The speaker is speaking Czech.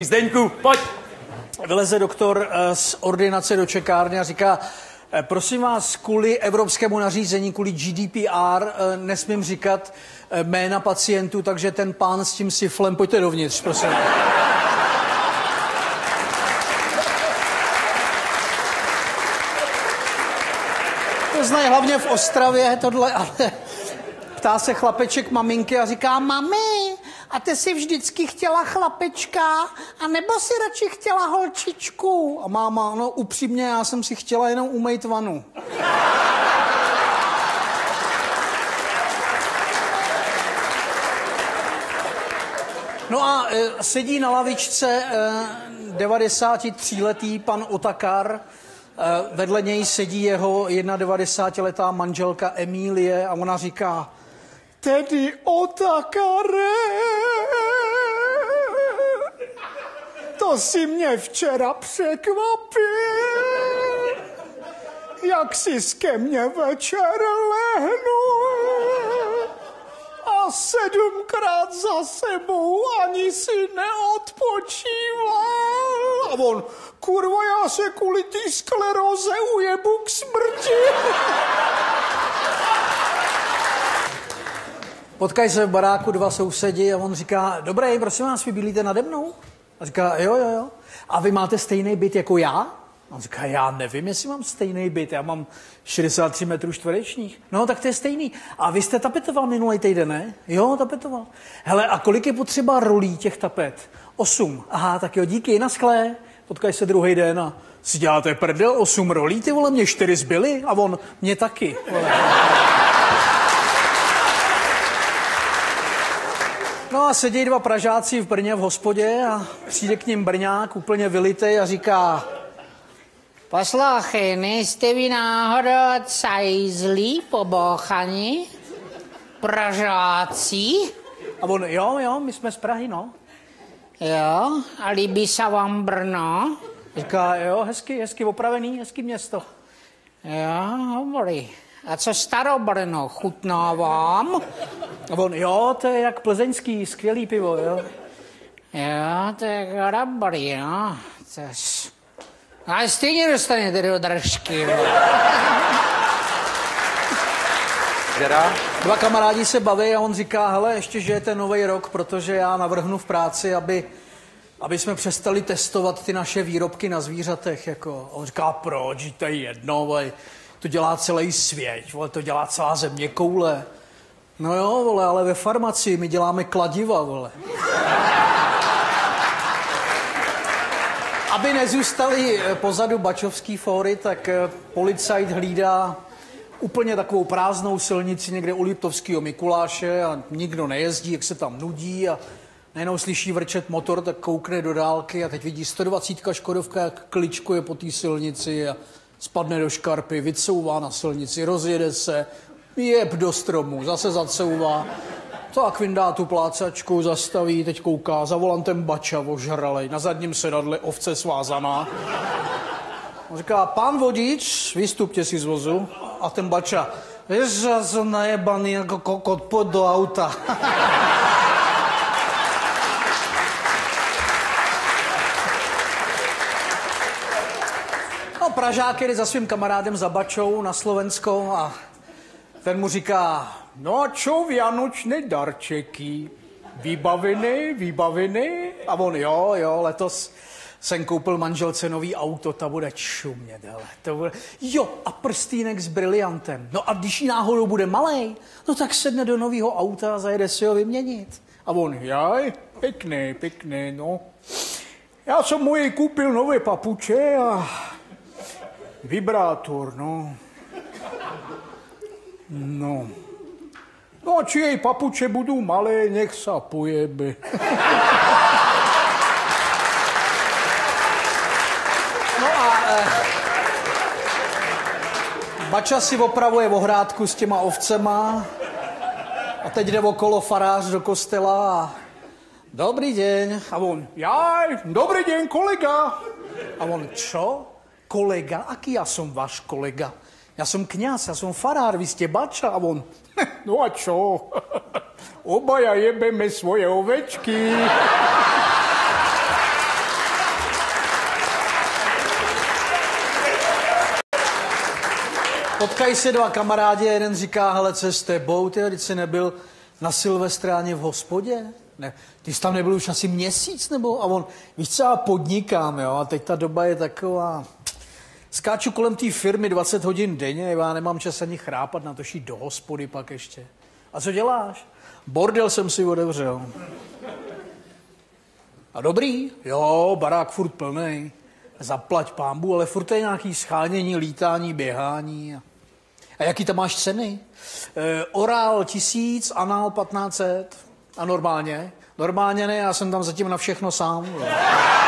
Zdeňku, pojď. Vyleze doktor z ordinace do čekárny a říká, prosím vás, kvůli evropskému nařízení, kvůli GDPR nesmím říkat jména pacientů, takže ten pán s tím siflem, pojďte dovnitř, prosím. To znají hlavně v Ostravě tohle, ale ptá se chlapeček maminky a říká, mami, a ty jsi vždycky chtěla chlapečka, anebo si radši chtěla holčičku? A máma, no upřímně, já jsem si chtěla jenom umýt vanu. No a sedí na lavičce 93letý pan Otakar, vedle něj sedí jeho 91letá manželka Emílie a ona říká, tedy Otakare, to si mě včera překvapil, jak si ke mně večer lehnul a 7krát za sebou ani si neodpočíval. A on, kurva, já se kvůli té skleróze ujebu k smrti. Potkají se v baráku dva sousedi a on říká, dobrý, prosím vás, vy bydlíte nade mnou? A říká, jo. A vy máte stejný byt jako já? A on říká, já nevím, jestli mám stejný byt, já mám 63 metrů čtverečních. No, tak to je stejný. A vy jste tapetoval minulý týden, ne? Jo, tapetoval. Hele, a kolik je potřeba rolí těch tapet? 8. Aha, tak jo, díky, naschlé. Potkají se druhý den a si děláte prdel, 8 rolí, ty vole, mě 4 zbyly a on, mě taky. Vole. No a sedí dva Pražáci v Brně v hospodě a přijde k ním Brňák úplně vylitej a říká, poslouchej, nejste vy náhodou cajzlí pobouchaní? Pražáci? A on, jo, my jsme z Prahy, no. Jo, a líbí se vám Brno? Říká, jo, hezky opravený, hezký město. Jo, dobrý. A co Starobrno, chutná vám? A on, jo, to je jak plzeňský, skvělý pivo, jo. Jo, to je dobrý, no. Ale stejně dostanete do držky, no. Dva kamarádi se baví a on říká, hele, ještě žijete nový rok, protože já navrhnu v práci, aby jsme přestali testovat ty naše výrobky na zvířatech, jako. A on říká, proč, to je jedno, vole. To dělá celý svět, vole, to dělá celá země koule. No jo, vole, ale ve farmacii my děláme kladiva, vole. Aby nezůstali pozadu bačovský fóry, tak policajt hlídá úplně takovou prázdnou silnici někde u Liptovského Mikuláše a nikdo nejezdí, jak se tam nudí a najednou slyší vrčet motor, tak koukne do dálky a teď vidí 120 Škodovka, jak kličkuje po té silnici a spadne do škarpy, vycouvá na silnici, rozjede se, jeb do stromu, zase zacouvá. Tak vyndá tu plácačku, zastaví, teď kouká, za volantem Bača ožralej, na zadním sedadle ovce svázaná. On říká, pán vodič, vystupte si z vozu. A ten Bača, víš, já jsem najebaný jako kokot, pojď do auta. No, Pražák jde za svým kamarádem za Bačou na Slovensko a ten mu říká, no a čo vianočné darčeky? Vybavený? A on, jo, letos jsem koupil manželce nový auto, ta bude čumět, hele. Jo, a prstýnek s briliantem. No a když jí náhodou bude malej, no tak sedne do nového auta a zajede si ho vyměnit. A on, jaj, pěkný, no. Já jsem mu jej koupil nové papuče a vibrátor, no. No a či jej papuče budou malé, nech sa pojebe. No a Bača si opravuje ohrádku s těma ovcema a teď jde okolo farář do kostela a dobrý deň. A on, jaj, dobrý deň, kolega. A on, čo? Kolega? Aký ja som váš kolega? Ja som kňaz, ja som farár, vy ste Bača. A on, no a čo? Obaja jebeme svoje ovečky. potkají se dva kamarádi, jeden říká, hele, co je s tebou, ty, když jsi nebyl na Silvestráně v hospodě? Ne, ty jsi tam nebyl už asi měsíc, nebo? A on, víš co, já podnikám, jo, a teď ta doba je taková... Skáču kolem té firmy 20 hodin denně, já nemám čas ani chrápat, na to šít do hospody pak ještě. A co děláš? Bordel jsem si otevřel. A dobrý? Jo, barák furt plnej. Zaplať pánbu, ale furt je nějaký schánění, lítání, běhání. A jaký tam máš ceny? Orál 1000, anál 1500. A normálně? Normálně ne, já jsem tam zatím na všechno sám. Jo.